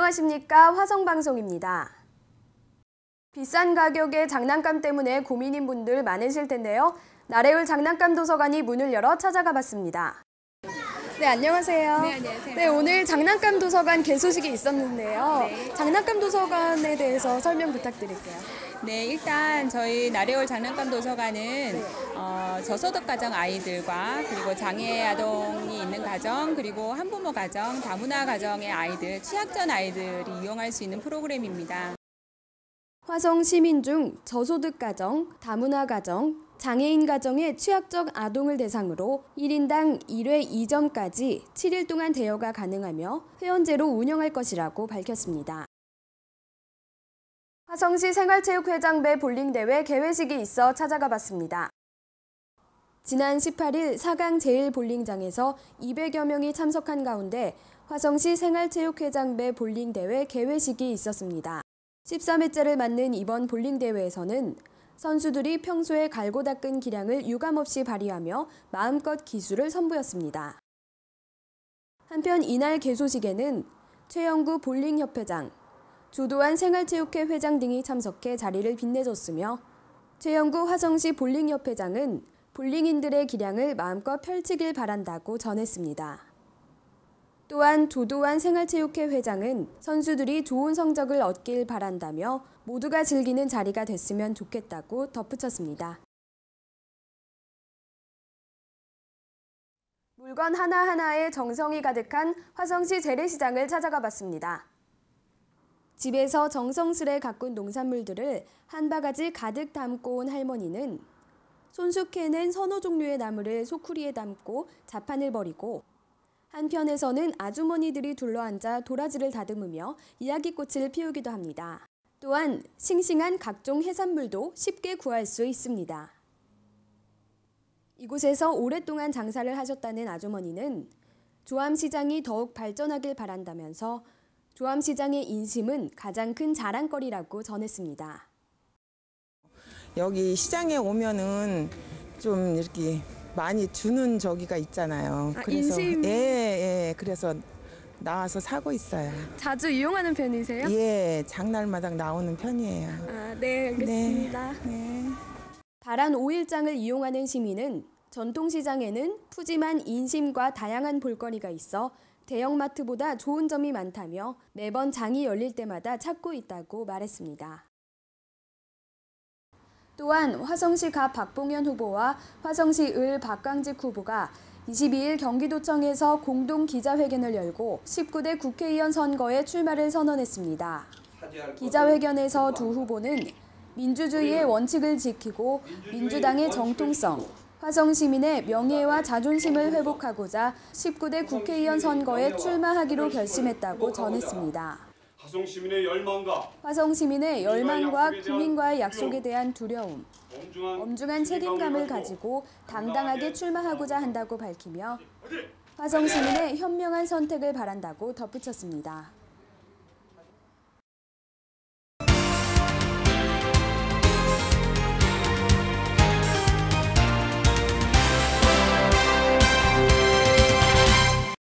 안녕하십니까. 화성방송입니다. 비싼 가격의 장난감 때문에 고민인 분들 많으실 텐데요. 나래울 장난감 도서관이 문을 열어 찾아가 봤습니다. 네, 안녕하세요. 네, 안녕하세요. 네, 오늘 장난감 도서관 개소식이 있었는데요. 네. 장난감 도서관에 대해서 설명 부탁드릴게요. 네, 일단 저희 나래올 장난감 도서관은 저소득 가정 아이들과 그리고 장애 아동이 있는 가정, 그리고 한부모 가정, 다문화 가정의 아이들, 취약전 아이들이 이용할 수 있는 프로그램입니다. 화성 시민 중 저소득 가정, 다문화 가정, 장애인 가정의 취약적 아동을 대상으로 1인당 1회 2점까지 7일 동안 대여가 가능하며 회원제로 운영할 것이라고 밝혔습니다. 화성시 생활체육회장배 볼링대회 개회식이 있어 찾아가 봤습니다. 지난 18일 4강 제1볼링장에서 200여 명이 참석한 가운데 화성시 생활체육회장배 볼링대회 개회식이 있었습니다. 13회째를 맞는 이번 볼링대회에서는 선수들이 평소에 갈고 닦은 기량을 유감없이 발휘하며 마음껏 기술을 선보였습니다. 한편 이날 개소식에는 최영구 볼링협회장, 조도환 생활체육회 회장 등이 참석해 자리를 빛내줬으며 최영구 화성시 볼링협회장은 볼링인들의 기량을 마음껏 펼치길 바란다고 전했습니다. 또한 조도환 생활체육회 회장은 선수들이 좋은 성적을 얻길 바란다며 모두가 즐기는 자리가 됐으면 좋겠다고 덧붙였습니다. 물건 하나하나에 정성이 가득한 화성시 재래시장을 찾아가 봤습니다. 집에서 정성스레 가꾼 농산물들을 한 바가지 가득 담고 온 할머니는 손수캐낸 서너 종류의 나물을 소쿠리에 담고 자판을 벌이고 한편에서는 아주머니들이 둘러앉아 도라지를 다듬으며 이야기꽃을 피우기도 합니다. 또한 싱싱한 각종 해산물도 쉽게 구할 수 있습니다. 이곳에서 오랫동안 장사를 하셨다는 아주머니는 조암시장이 더욱 발전하길 바란다면서 조암시장의 인심은 가장 큰 자랑거리라고 전했습니다. 여기 시장에 오면은 좀 이렇게 많이 주는 저기가 있잖아요. 그래서 인심? 예, 그래서 나와서 사고 있어요. 자주 이용하는 편이세요? 예, 장날마다 나오는 편이에요. 네, 알겠습니다. 네. 다란 5일장을 이용하는 시민은 전통시장에는 푸짐한 인심과 다양한 볼거리가 있어 대형마트보다 좋은 점이 많다며 매번 장이 열릴 때마다 찾고 있다고 말했습니다. 또한 화성시 갑 박봉현 후보와 화성시 을 박광직 후보가 22일 경기도청에서 공동 기자회견을 열고 19대 국회의원 선거에 출마를 선언했습니다. 기자회견에서 두 후보는 민주주의의 원칙을 지키고 민주당의 정통성, 화성 시민의 명예와 자존심을 회복하고자 19대 국회의원 선거에 출마하기로 결심했다고 전했습니다. 화성 시민의 열망과 국민과의 약속에 대한 두려움, 엄중한 책임감을 가지고 당당하게 출마하고자 한다고 밝히며 화성 시민의 현명한 선택을 바란다고 덧붙였습니다.